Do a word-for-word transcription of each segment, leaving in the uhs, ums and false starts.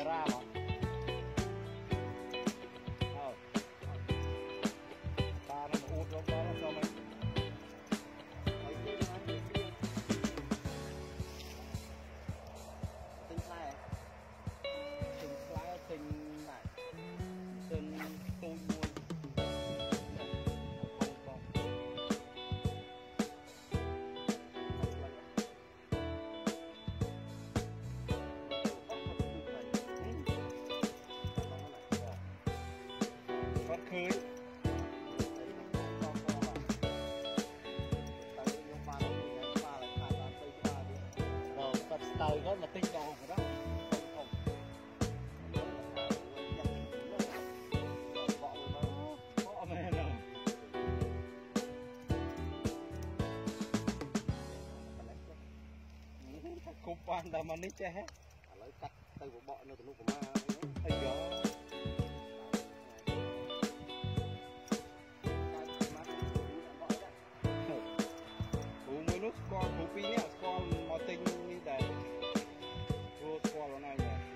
camera mà ờ ta nó út đó đó cho mình tinh sai tinh sai tinh này tinh tôi mua bắt khơi rồi bắt tơi đó là tinh tròn rồi đó bỏ mẹ rồi cục pan ta mà nít che hết lấy cắt tay của bọ nó từ lúc của ma ấy gió mới nút con cú pin nhá con nó tinh như thế vô con nó này này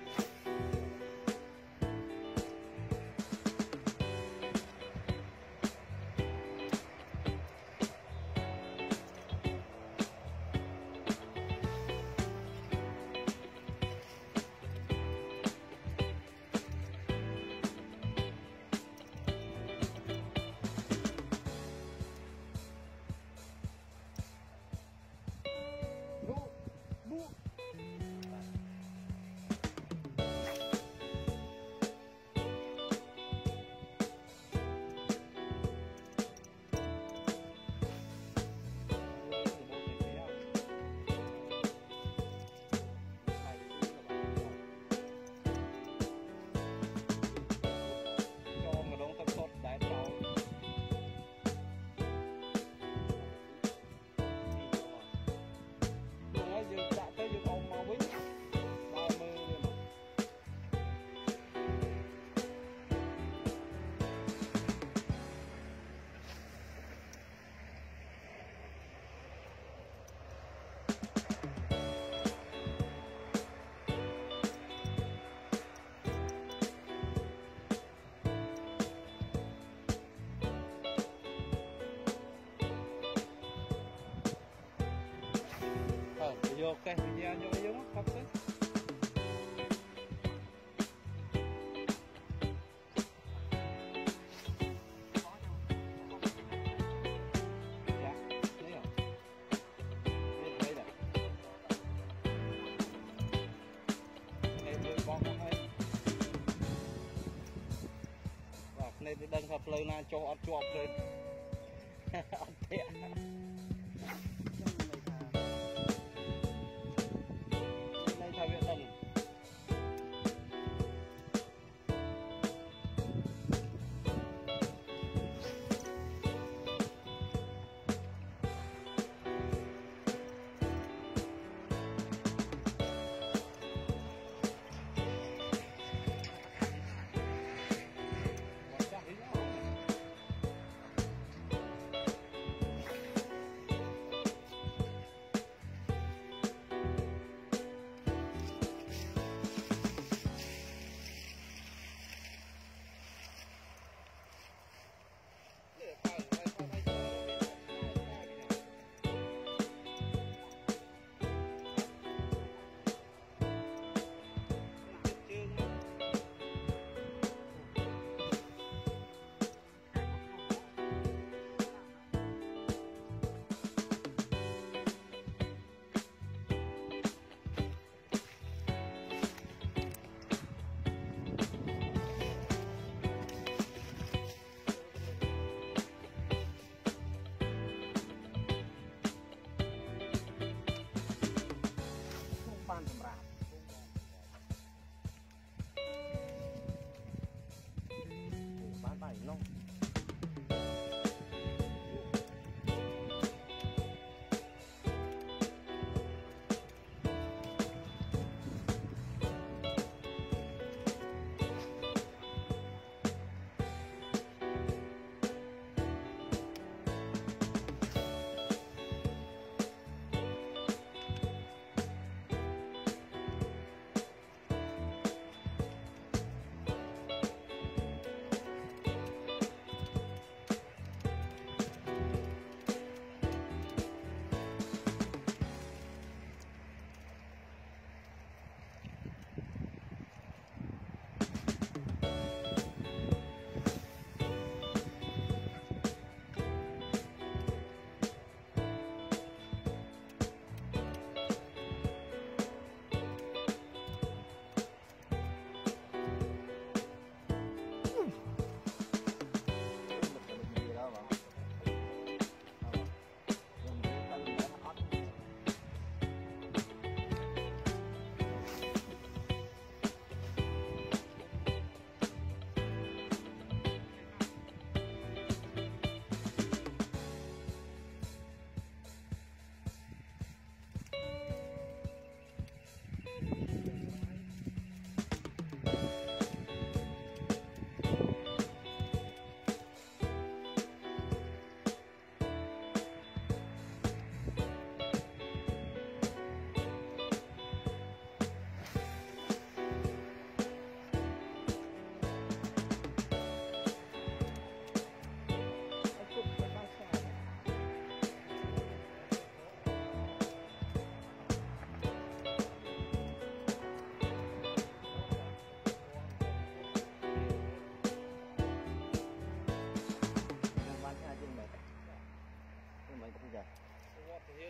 vô ok video vô vô không tới dạ lấy rồi lấy đây này em đưa con không hay và nên đăng hợp lời na cho ăn chuột lên ăn tẹt theo viện tầng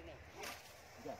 dương này. Dạ.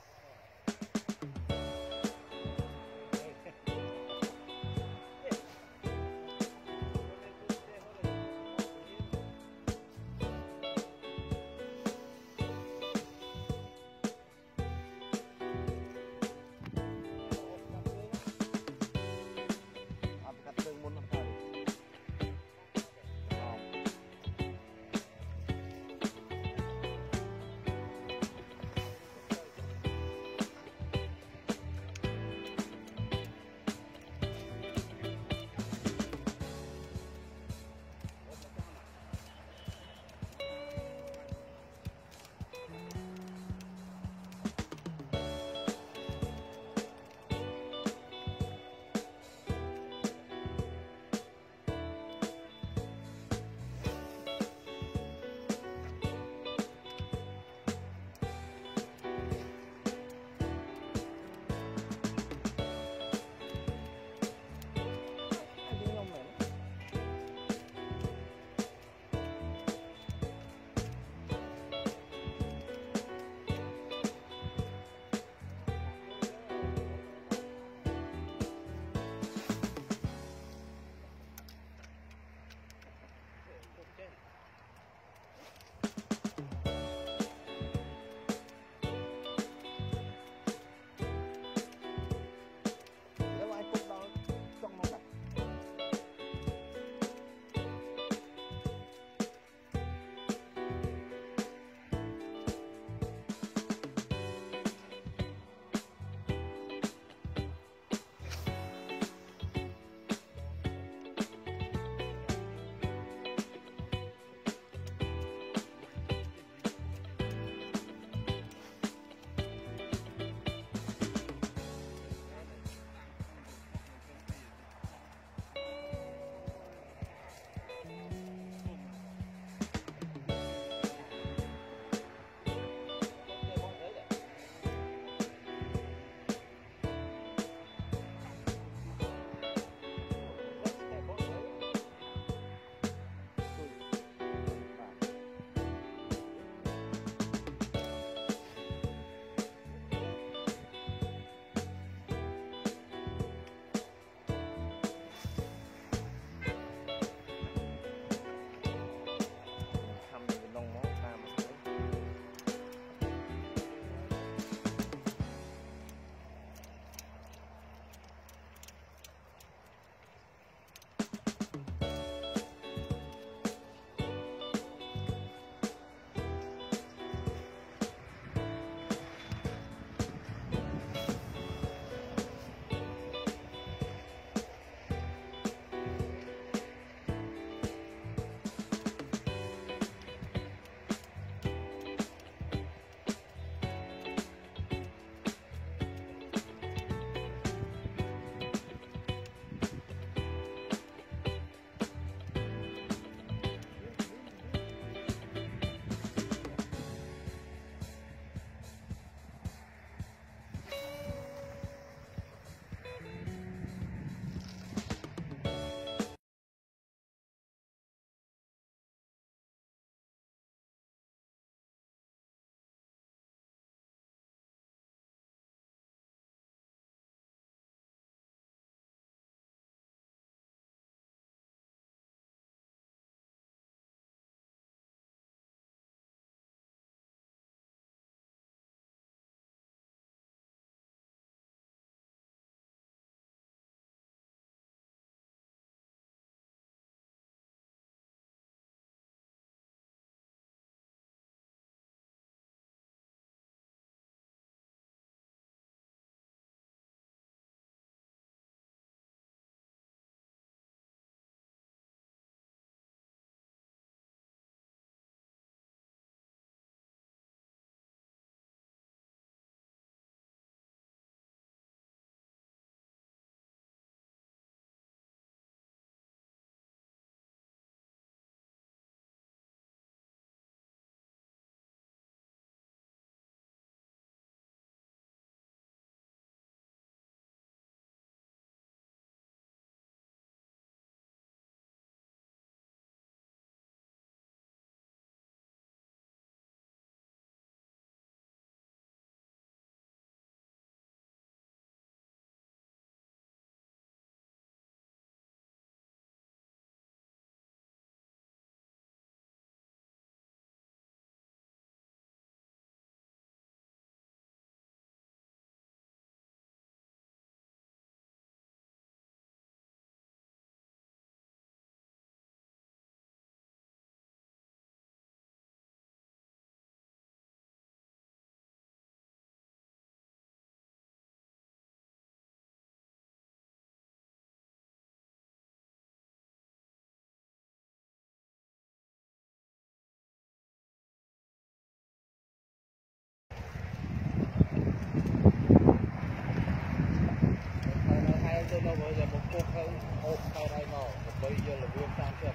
lâu bây giờ một cục hơn hộp hai đây màu một bây giờ là viên tam chưa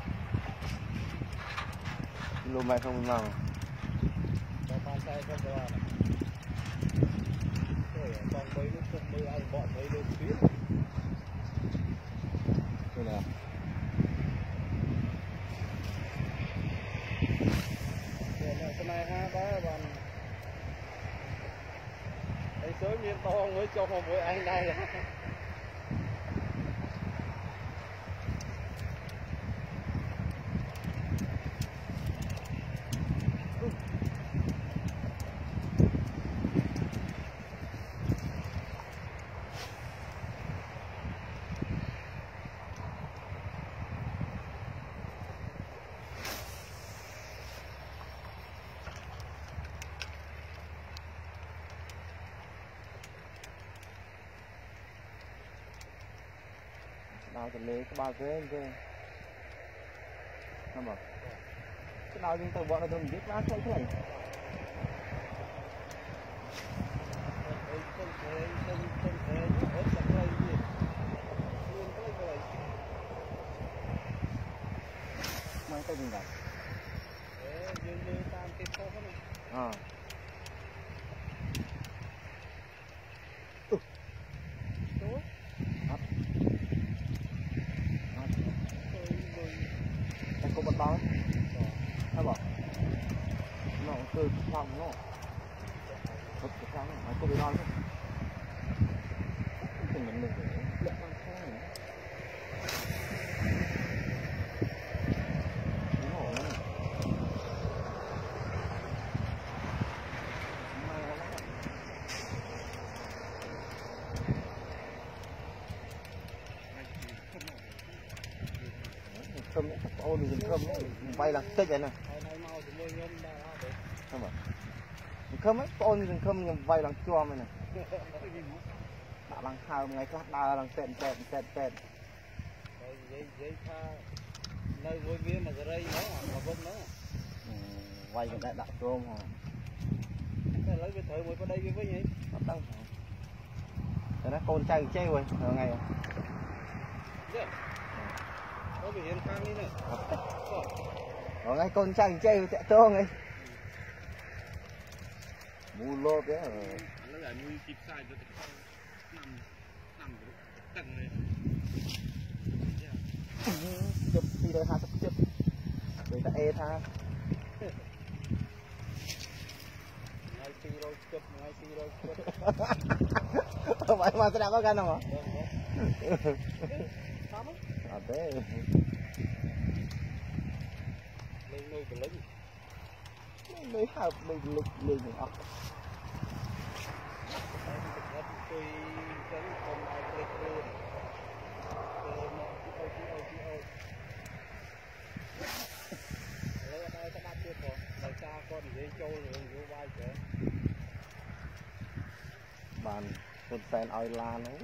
lô mai không màu cho pan xe không có này rồi còn mấy lúc không mưa ăn bọn mấy lên phía đây là cái này ha đó bạn thấy sớm nhiên to mới cho hôm với anh đây là đào từ lấy cái bao thế chứ không bảo cái đào chúng tôi bọn nó tôi biết lá thôi thôi mang tay mình đặt à có bật bao hay bảo nó từ phòng nó thật cái sáng này có bị non không tình mình được lệ bằng sáng này nó hổ nó cơm chắc ôi mình cơm bay là tích vậy nè không phải cơm ấy ôi mình cơm nhưng bay là chua này nè đã đang thao ngày khác đa đang tẹn tẹn tẹn tẹn giấy giấy tha nơi ngôi viên là cái đây nó mà vân nó quay cái đại đại tôm hả lấy cái thời mới qua đây với nhỉ bắt tăng cái đó con trai chơi rồi ở ngày có bị hiện khang đi này ở ngay con trai chơi chạy to ngay mua lô đấy nó là nuôi kịp sai cho nằm nằm tầng này chụp đi đây hai sắp chụp người ta e tha ngay xì rồi chụp ngay xì rồi chụp không phải mà sẽ đã có gan không hả à thế lên nuôi cái lính lấy hợp mình lịch mình học tôi chấn không ai click luôn tôi nó ôi ôi ôi lấy ở đây ta bắt chưa còn đời cha con dễ trôi rồi vô vai kìa bàn con sen oi la nó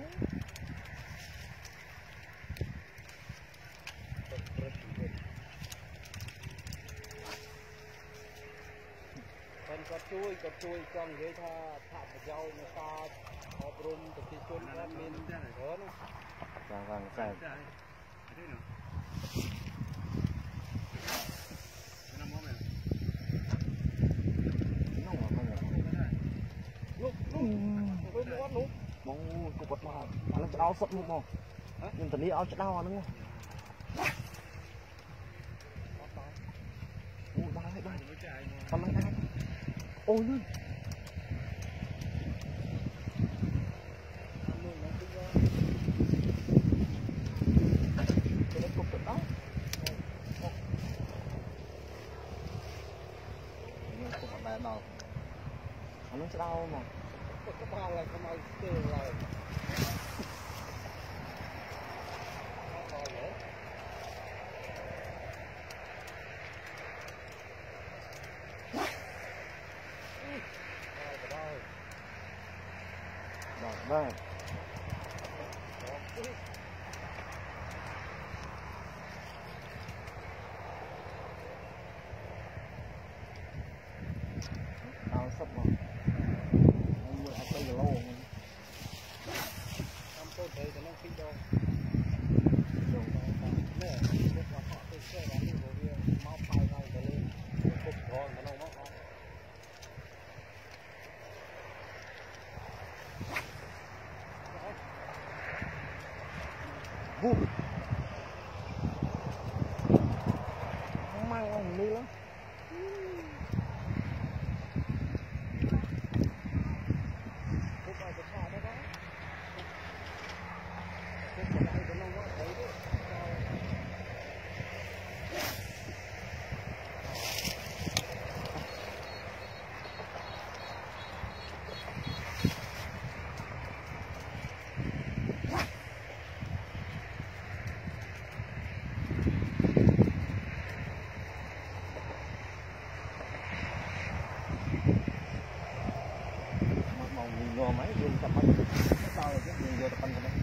có chui có chui trong ghế tha thả dâu nó to hộp rum từ khi chôn ra miền đó nó vàng vàng xài mong cục bật mà nó sẽ đau sốt luôn không nhưng tận đi áo sẽ đau đúng không ôi ba hai ba con nó ai ôi luôn cái đấy cục đó cục bật này nào nó sẽ đau mà cái bao là không ai chơi rồi đây tao sắp rồi mua ai chơi lâu không tôi thấy nó phi hút mang ông đi lắm vô máy vô chậm mắt sao rồi chứ mình vô tập anh này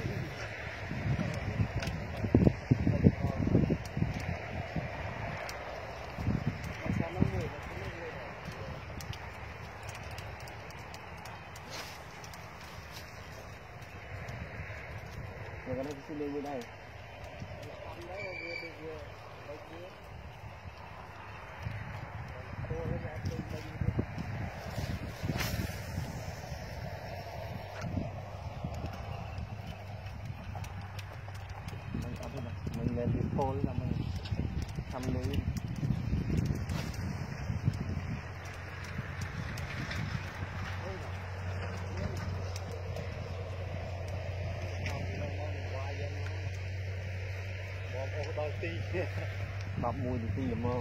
rồi cái này xin lên bên đây mình lên đi thôi là mình thăm núi bọc mùi thì ti mơ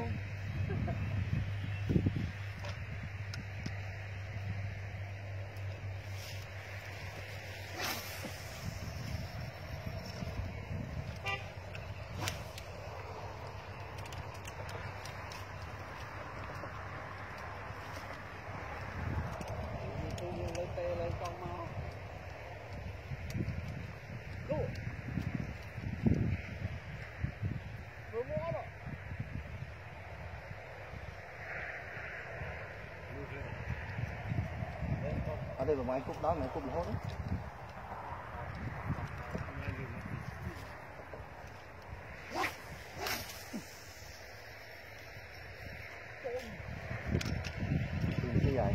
ở đây là mấy cúc đó mấy cúc lỗ đó như vậy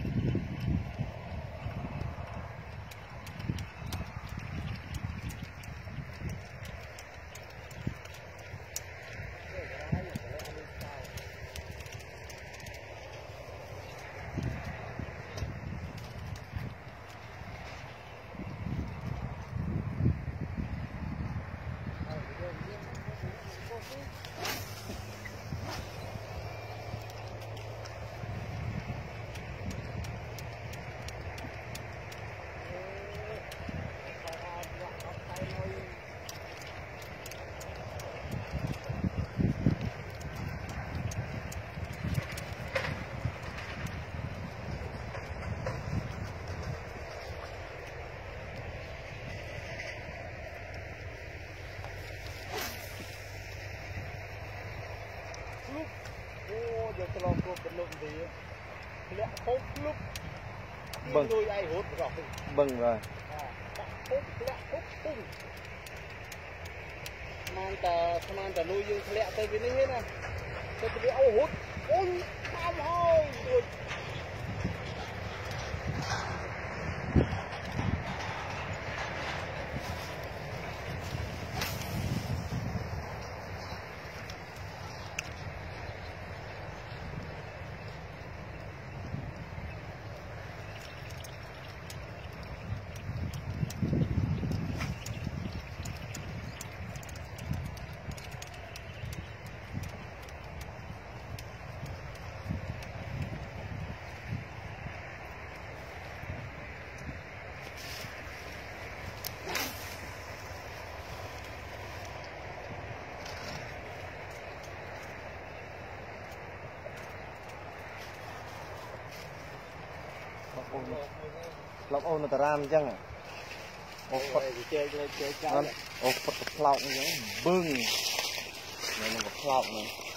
giờ tôi lo cô bình luận gì lẽ hốt lúc bưng đôi ai hốt rồi bưng rồi hốt lẽ hốt bưng mang tờ mang tờ nuôi dương lẽ tới cái này hết nè tôi bị áo hốt ôi sao thôi lọc ôn là tà ram chăng à ô phật ô phật lọc như bưng này là một lọc này